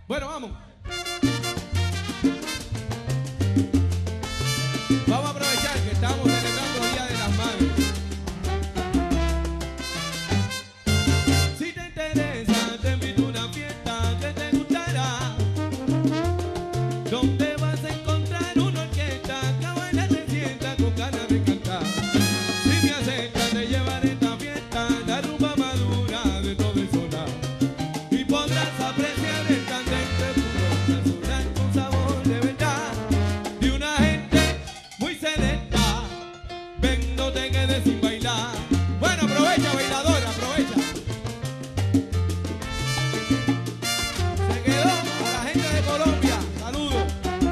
Bueno, vamos. Vamos a aprovechar que estamos celebrando el Día de las Madres. Si te interesa, te invito a una fiesta que te gustará, donde vas a encontrar una orquesta que a bailar te sienta con ganas de cantar. Si me aceptas, te llevaré a esta fiesta la rumba madura de todo el solar, y podrás apreciar el candente puro nacional con sabor de verdad, de una gente muy selecta. Ven, no te quedes sin bailar. Bueno, aprovecha, bailadora, aprovecha. Se quedó a la gente de Colombia. Saludos.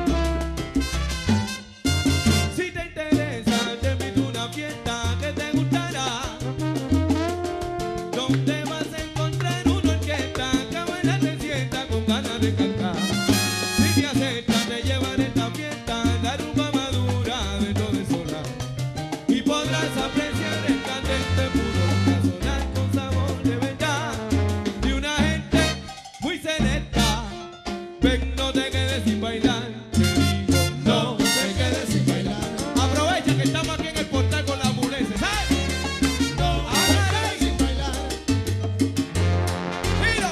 Si te interesa, te invito a una fiesta que te gustará, donde vas a encontrar una orquesta que a bailar te sienta con ganas de cantar. Si te aceptas, te llevaré a esta fiesta la rumba madura de todo el solar, y podrás apreciar el candente puro nacional con sabor de verdad, de una gente muy selecta. Ven, no te quedes sin bailar. Te digo, no te quedes sin bailar. Aprovecha que estamos aquí en el portal con las ambulances. No te quedes sin bailar. ¡Mira!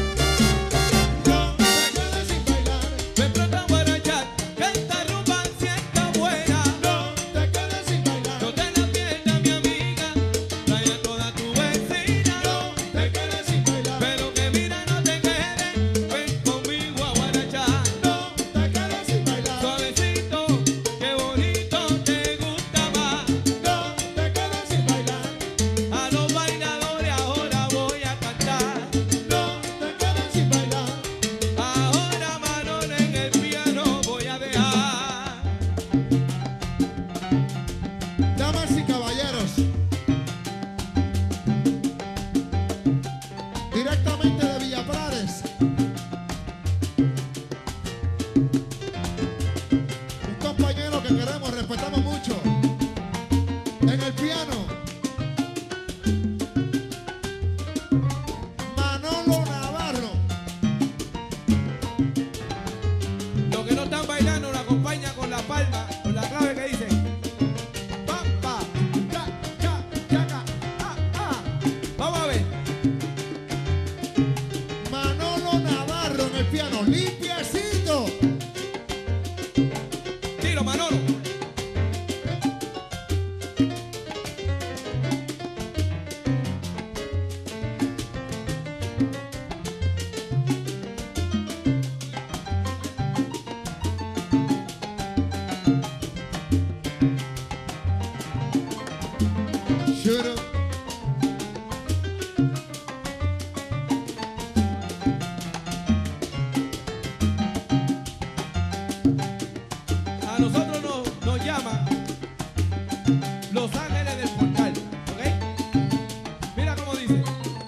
No te quedes sin bailar. Ven pronto a guarachar, que esta rumba sienta buena. No te quedes sin bailar. No te la pierdas, mi amiga, trae a toda tu vecina. No te quedes sin bailar. Pero que mira, no te quedes, ven conmigo a guarachar. No te quedes sin bailar. Suavecito, qué bonito, te gusta más. No te quedes sin bailar. A los bailadores ahora voy a cantar. No te quedes sin bailar. Ahora Manolo en el piano voy a dejar. Damas y caballeros, directamente de Villa Prades, un compañero que queremos, respetamos mucho, en el piano, Manolo Navarro. Los que no están bailando lo acompaña con la palma, con la clave que dice pampa, cha, cha, chaca, ah, ah. Vamos a ver. Manolo Navarro en el piano, limpiecito. Tiro, Manolo. Shoot 'em. A nosotros nos llaman Los Ángeles del Portal, ¿ok? Mira cómo dice.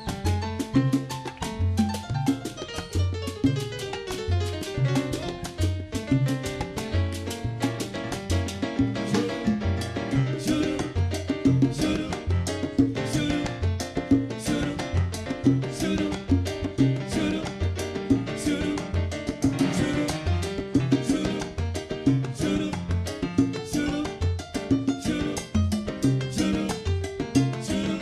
Shuru, shuru, shuru, shuru, shuru, shuru, shuru, shuru, shuru. Shuru, shuru, shuru, shuru, shuru,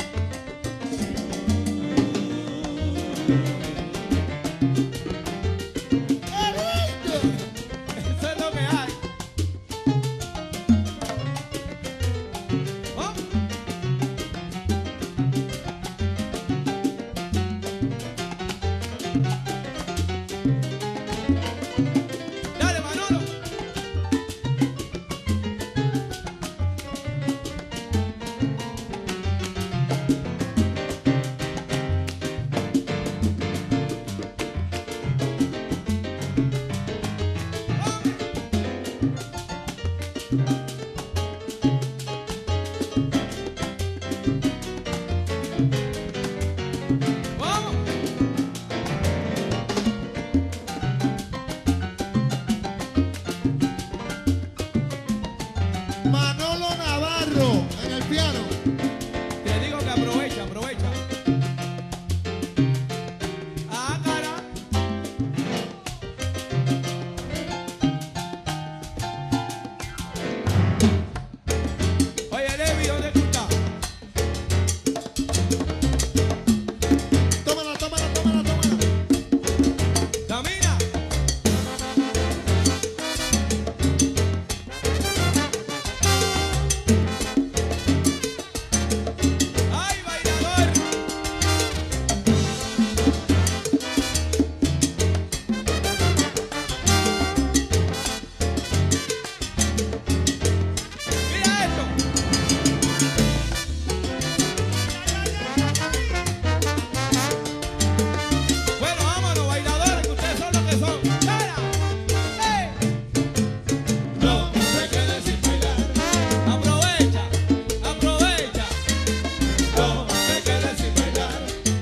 eso es lo que hay. ¿Oh? corazón. ¡Para! ¡Ey! No te quedes sin bailar. Aprovecha, aprovecha. No te quedes sin bailar.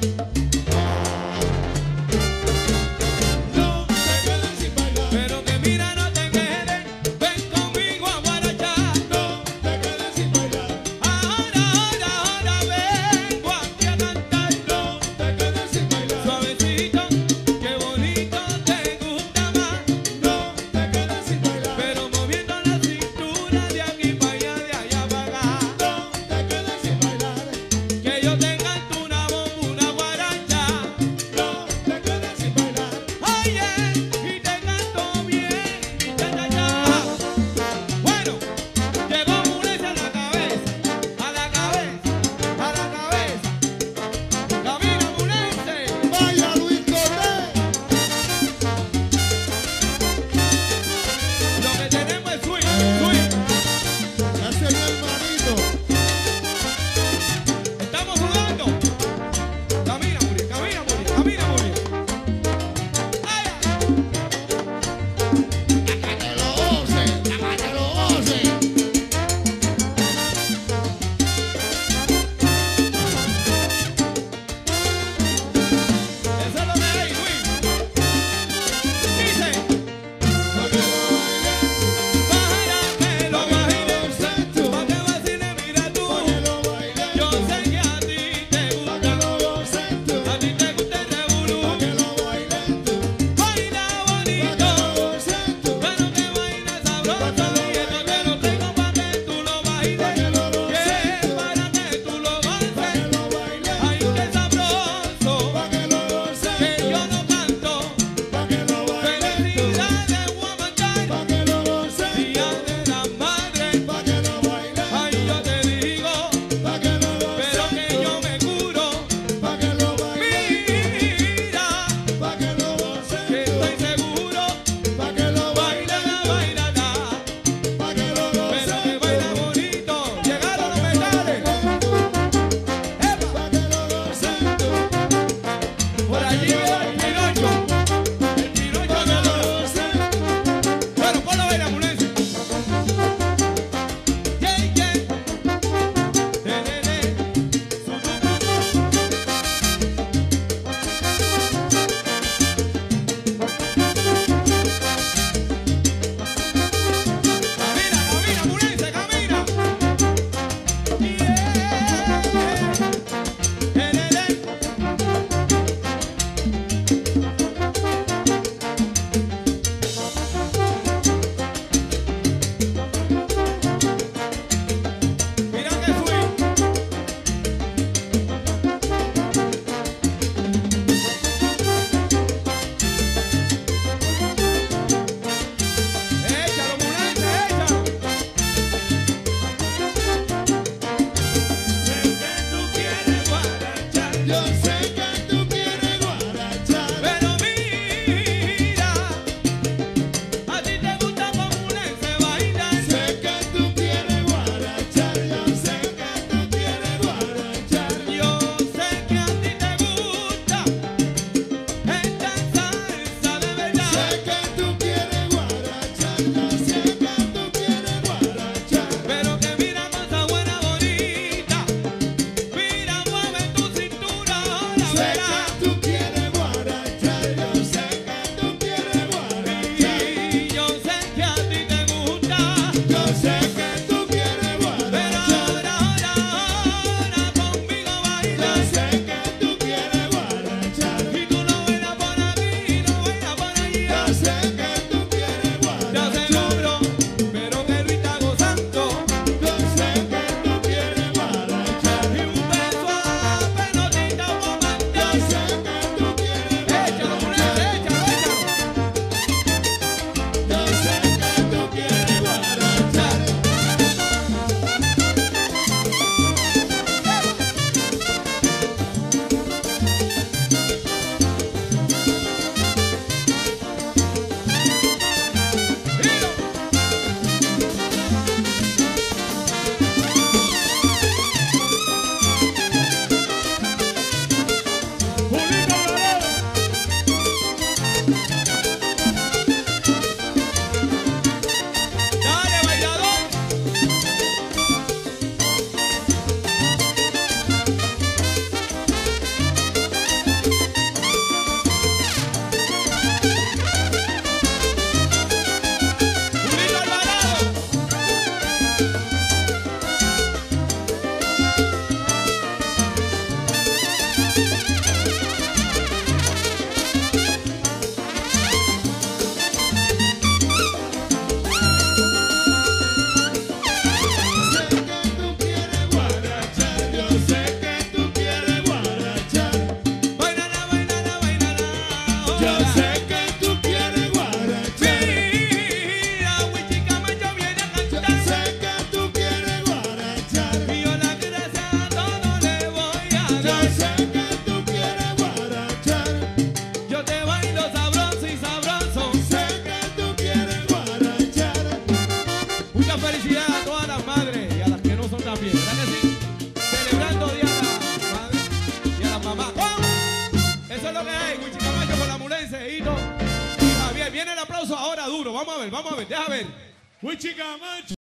No te quedes sin bailar. Pero que mira, no te quedes. Ven conmigo a guarachar. No te quedes sin bailar. Ahora vengo aquí a cantar. No te quedes sin bailar. Suavecito, qué bonito te gusta. ahora duro. Vamos a ver, deja ver. Wichicamacho.